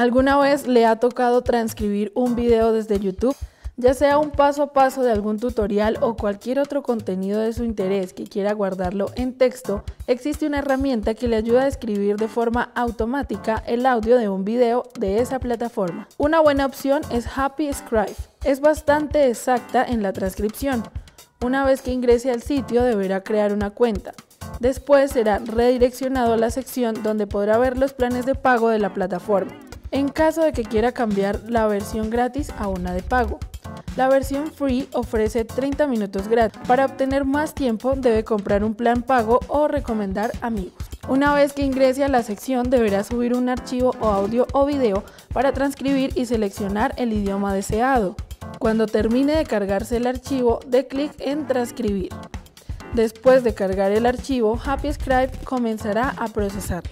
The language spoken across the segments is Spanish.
¿Alguna vez le ha tocado transcribir un video desde YouTube? Ya sea un paso a paso de algún tutorial o cualquier otro contenido de su interés que quiera guardarlo en texto, existe una herramienta que le ayuda a escribir de forma automática el audio de un video de esa plataforma. Una buena opción es Happy Scribe. Es bastante exacta en la transcripción. Una vez que ingrese al sitio deberá crear una cuenta. Después será redireccionado a la sección donde podrá ver los planes de pago de la plataforma, en caso de que quiera cambiar la versión gratis a una de pago. La versión free ofrece 30 minutos gratis. Para obtener más tiempo debe comprar un plan pago o recomendar amigos. Una vez que ingrese a la sección deberá subir un archivo o audio o video para transcribir y seleccionar el idioma deseado. Cuando termine de cargarse el archivo, dé clic en transcribir. Después de cargar el archivo, Happy Scribe comenzará a procesarlo.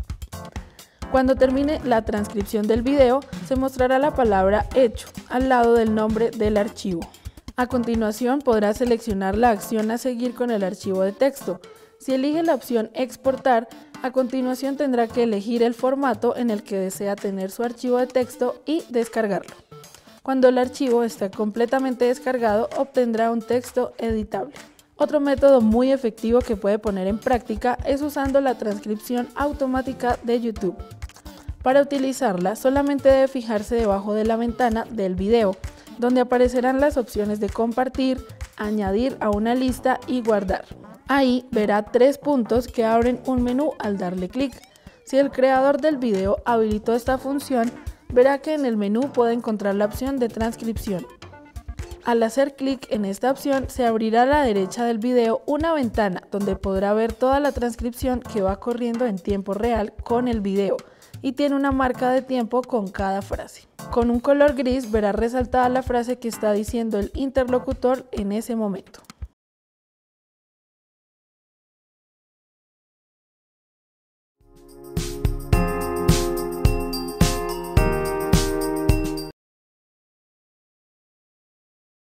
Cuando termine la transcripción del video, se mostrará la palabra hecho al lado del nombre del archivo. A continuación podrá seleccionar la acción a seguir con el archivo de texto. Si elige la opción exportar, a continuación tendrá que elegir el formato en el que desea tener su archivo de texto y descargarlo. Cuando el archivo esté completamente descargado, obtendrá un texto editable. Otro método muy efectivo que puede poner en práctica es usando la transcripción automática de YouTube. Para utilizarla, solamente debe fijarse debajo de la ventana del video, donde aparecerán las opciones de compartir, añadir a una lista y guardar. Ahí verá 3 puntos que abren un menú al darle clic. Si el creador del video habilitó esta función, verá que en el menú puede encontrar la opción de transcripción. Al hacer clic en esta opción, se abrirá a la derecha del video una ventana donde podrá ver toda la transcripción que va corriendo en tiempo real con el video y tiene una marca de tiempo con cada frase. Con un color gris verá resaltada la frase que está diciendo el interlocutor en ese momento.